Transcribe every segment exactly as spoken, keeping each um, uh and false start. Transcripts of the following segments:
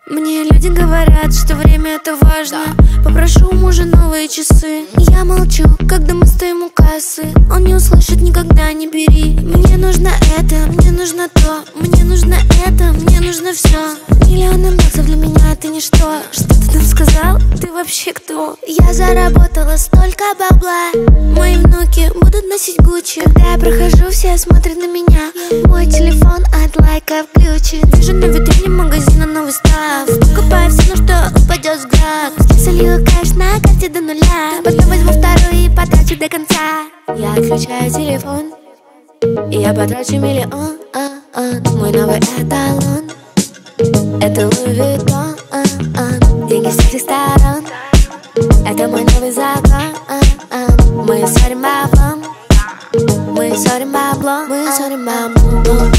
Мне люди говорят, что время это важно. Попрошу у мужа новые часы. Я молчу, когда мы стоим у кассы. Он не услышит никогда, не бери. Мне нужно это, мне нужно то. Мне нужно это, мне нужно все. Миллионы баксов для меня это ничто. Что ты там сказал? Ты вообще кто? Я заработала столько бабла. Мои внуки будут носить Гуччи. Когда я прохожу, все смотрят на меня. Мой телефон от лайков ключи. Вижу на витрине магазина новый став. Покупаю все, на что упадет взгляд. Солью кэш на карте до нуля. Потом возьму вторую и потрачу до конца. Я отключаю телефон, и я потрачу миллион. Мой новый эталон — это Луи Виттон. Деньги с всех сторон — это мой новый закон. Мы ссорим баблом, мы ссорим баблом, мы ссорим баблом,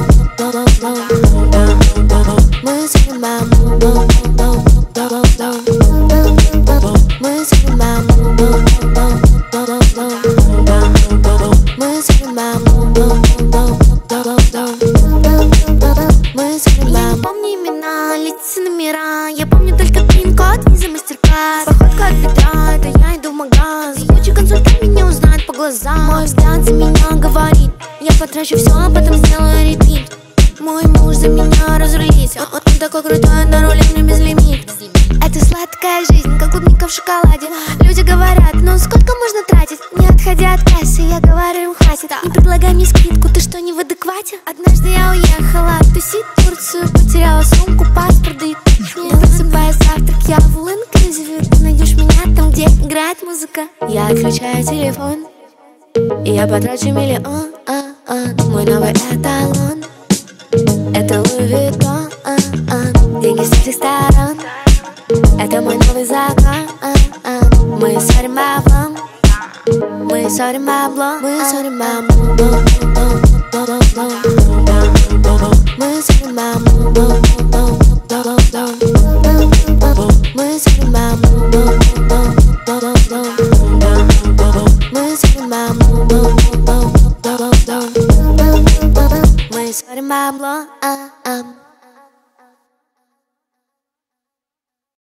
мы ссорим баблом, мы ссорим баблом, мы ссорим баблом. Я не помню имена, лица, номера. Я помню только пин-код, виза, мастер-класс. Походка от бедра, это я иду в магаз. Ебучий консультант меня узнает по глазам. Мой взгляд за меня говорит: я потрачу все, а потом сделаю репит. Мой муж за меня разрулит. Он, он такой крутой, на руле мне безлимит. Это сладкая жизнь, как клубника в шоколаде. Люди говорят: ну сколько можно тратить? Не отходя от кассы, я говорю им: хватит. Не предлагай мне скидку, ты что, не в адеквате? Однажды я уехала тусить в Турцию. Потеряла сумку, паспорт, да и не высыпая завтрак, я в all-inclusive. Ты найдешь меня там, где играет музыка. Я отключаю телефон, и я потрачу миллион. Мой новый эталон — это Луи Виттон. Деньги с всех сторон — это мой новый закон. Мы ссорим баблом, мы ссорим баблом, мы ссорим баблом, мы ссорим баблом.